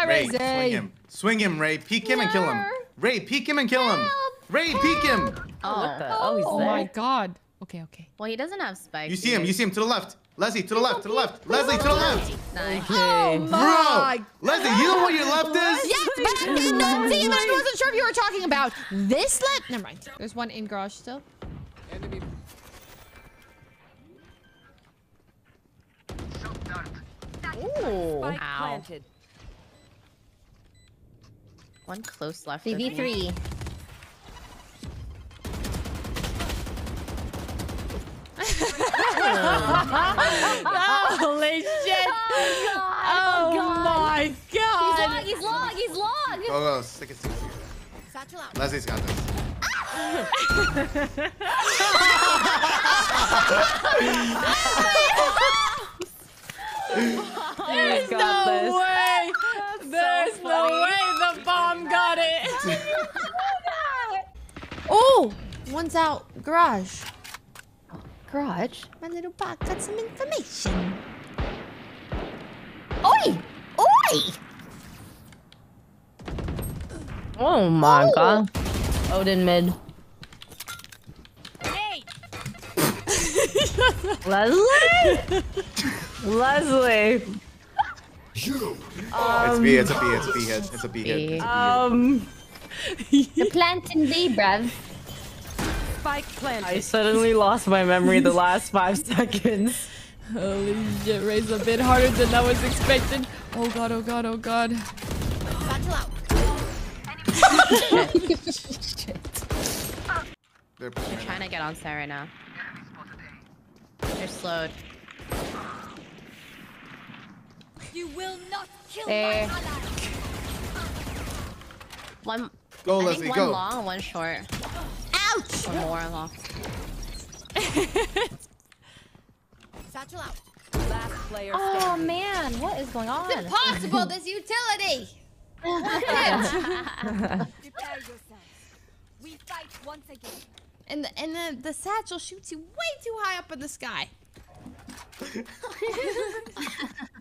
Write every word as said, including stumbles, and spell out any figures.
Ray, is swing A. him. Swing him, Ray. Peek him and kill him. Where? Ray, peek him and kill him. Help. Ray, peek him. Oh, What the? Oh, he's Oh there. my god. Okay, okay. well, he doesn't have spikes. You see him. either. You see him to the left. Leslie, to the left. To the left. Leslie, to the left. Nice. Oh Bro, my. Leslie, you know what your left is? Yes, but I did not see him. I wasn't sure if you were talking about this left. Never mind. There's one in garage still. Enemy. Ooh. Ow. Planted. One close left. V with me. V three. Holy shit. Oh, Oh my god. He's long. He's long. He's Go, long. go. Stick it, stick it. Leslie's got this. There's got no this. way. There's so no funny. way the bomb got it. Oh, one's out. Garage. Garage. My little bot got some information. Oi! Oi! Oh my god. Odin mid. Leslie? Leslie. It's B, it's a B, it's a B hit. It's a B hit. It's a B hit. Um, The plant in B, bruv. Spike planted. I suddenly lost my memory the last five seconds. Holy shit, Ray's a bit harder than I was expecting. Oh god, oh god, oh god. They're They're trying to get on Sarah now. They're slowed. You will not kill There. my ally. One. Go, I Leslie, think one go. long, one short. Ouch! Or more long. Last player Oh standing. man, what is going on? Impossible, this utility! Prepare yourselves. We fight once again. And the, and the, the satchel shoots you way too high up in the sky.